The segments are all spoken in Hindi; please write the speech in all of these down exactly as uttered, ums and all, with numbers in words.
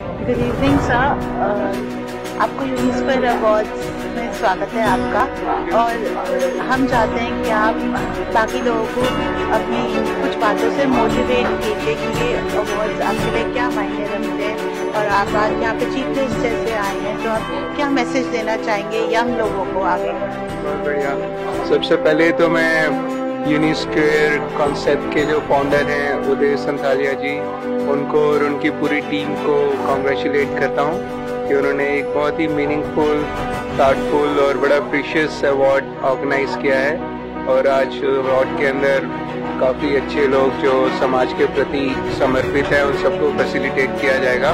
गुड इवनिंग सर, आपको यूनिस्फेयर अवार्ड्स में स्वागत है आपका। और हम चाहते हैं कि आप बाकी लोगों को अपनी कुछ बातों से मोटिवेट कीजिए कि ये अवार्ड्स आपके लिए क्या मायने रखते हैं, और आप आज यहाँ पे चीफ गेस्ट जैसे आए हैं तो आप क्या मैसेज देना चाहेंगे यंग लोगों को आगे? बहुत बढ़िया। सबसे पहले तो मैं यूनिस्फेयर कॉन्सेप्ट के जो फाउंडर हैं उदय संथालिया जी, उनको और उनकी पूरी टीम को कॉन्ग्रेचुलेट करता हूँ कि उन्होंने एक बहुत ही मीनिंगफुल, थाटफुल और बड़ा प्रीशियस अवार्ड ऑर्गेनाइज किया है। और आज अवार्ड के अंदर काफ़ी अच्छे लोग जो समाज के प्रति समर्पित हैं उन सबको फैसिलिटेट किया जाएगा।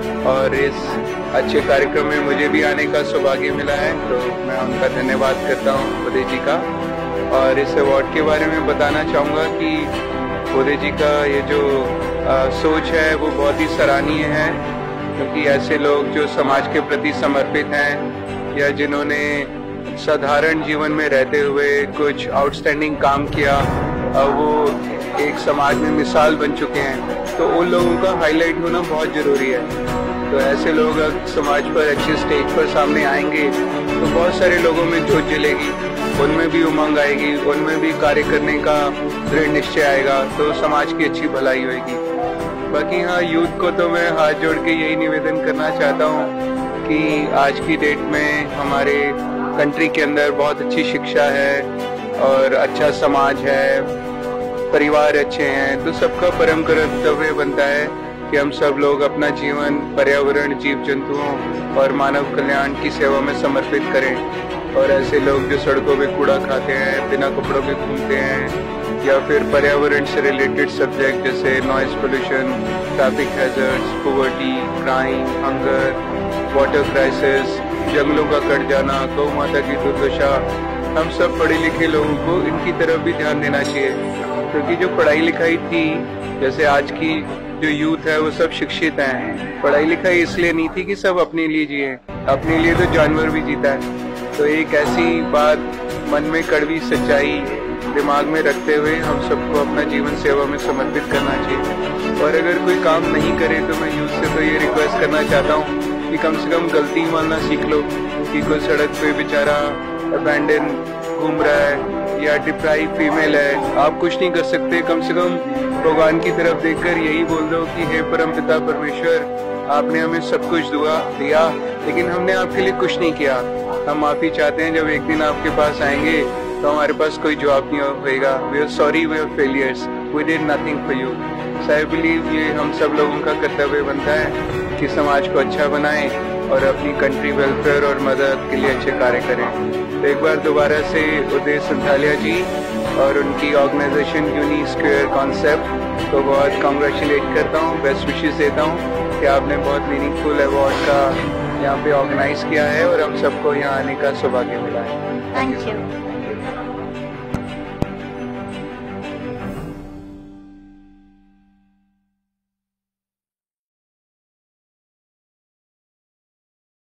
और इस अच्छे कार्यक्रम में मुझे भी आने का सौभाग्य मिला है, तो मैं उनका धन्यवाद करता हूँ उदय जी का। और इस अवार्ड के बारे में बताना चाहूँगा कि उदय जी का ये जो आ, सोच है वो बहुत ही सराहनीय है, क्योंकि ऐसे लोग जो समाज के प्रति समर्पित हैं या जिन्होंने साधारण जीवन में रहते हुए कुछ आउटस्टैंडिंग काम किया, वो एक समाज में मिसाल बन चुके हैं, तो उन लोगों का हाईलाइट होना बहुत ज़रूरी है। तो ऐसे लोग अगर समाज पर अच्छे स्टेज पर सामने आएंगे तो बहुत सारे लोगों में जोश जलेगी, उनमें भी उमंग आएगी, उनमें भी कार्य करने का दृढ़ निश्चय आएगा, तो समाज की अच्छी भलाई होगी। बाकी हाँ, यूथ को तो मैं हाथ जोड़ के यही निवेदन करना चाहता हूँ कि आज की डेट में हमारे कंट्री के अंदर बहुत अच्छी शिक्षा है और अच्छा समाज है, परिवार अच्छे हैं, तो सबका परम कर्तव्य बनता है कि हम सब लोग अपना जीवन पर्यावरण, जीव जंतुओं और मानव कल्याण की सेवा में समर्पित करें। और ऐसे लोग जो सड़कों पे कूड़ा खाते हैं, बिना कपड़ों के घूमते हैं, या फिर पर्यावरण से रिलेटेड सब्जेक्ट जैसे noise pollution, traffic hazards, poverty, crime, hunger, water crisis, जंगलों का कट जाना, गौ माता की दुर्दशा, हम सब पढ़े लिखे लोगों को इनकी तरफ भी ध्यान देना चाहिए। क्योंकि जो पढ़ाई लिखाई थी, जैसे आज की जो यूथ है वो सब शिक्षित हैं, पढ़ाई लिखाई इसलिए नहीं थी कि सब अपने लिए जिए, अपने लिए तो जानवर भी जीता है। तो एक ऐसी बात मन में कड़वी सच्चाई दिमाग में रखते हुए हम सबको अपना जीवन सेवा में समर्पित करना चाहिए। और अगर कोई काम नहीं करे तो मैं यूथ से तो ये रिक्वेस्ट करना चाहता हूँ कि कम से कम गलती मानना सीख लो कि कोई सड़क पे बेचारा अबैंडन घूम रहा है या डिप्राइव फीमेल है, आप कुछ नहीं कर सकते, कम से कम भगवान की तरफ देखकर यही बोल दो कि हे परमपिता परमेश्वर, आपने हमें सब कुछ दुआ दिया लेकिन हमने आपके लिए कुछ नहीं किया। हम माफी चाहते हैं, जब एक दिन आपके पास आएंगे तो हमारे पास कोई जवाब नहीं होगा। We are sorry, we are failures, we did nothing for you. So I believe ये हम सब लोगों का कर्तव्य बनता है कि समाज को अच्छा बनाएं और अपनी कंट्री वेलफेयर और मदद के लिए अच्छे कार्य करें। तो एक बार दोबारा से उदय संथालिया जी और उनकी ऑर्गेनाइजेशन यूनिस्फेयर कॉन्सेप्ट को बहुत कॉन्ग्रेचुलेट करता हूँ, बेस्ट विशेस देता हूँ कि आपने बहुत मीनिंगफुल अवार्ड का यहाँ पे ऑर्गेनाइज किया है और हम सबको यहाँ आने का सौभाग्य मिला है। Thank you.